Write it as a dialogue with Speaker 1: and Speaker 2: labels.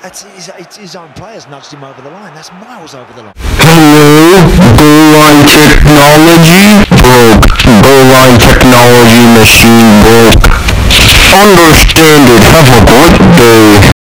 Speaker 1: It's his own players nudged him over the line. That's miles over the line.
Speaker 2: Hello, goal line technology broke. Goal line technology machine broke. Understand it. Have a good day.